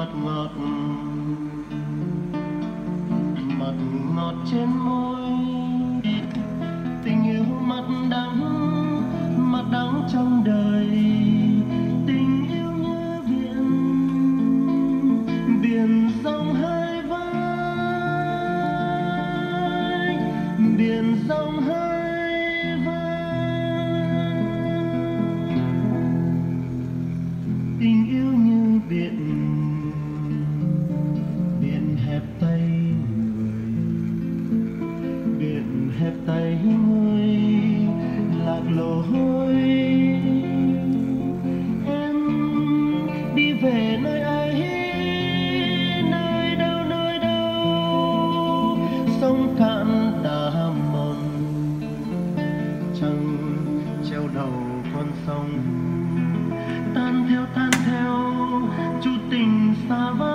mật ngọt, mật ngọt trên môi, tình yêu mật đắng trong đời. Tình yêu như biển, biển rộng hai vai, biển rộng hai vai. Tình yêu như biển, biển hẹp tay người, biển hẹp tay người lạc lối. Em đi về nơi ấy, nơi đâu nơi đâu, sông cạn đã mòn, trăng treo đầu con sông. Tan theo chút tình xa vời.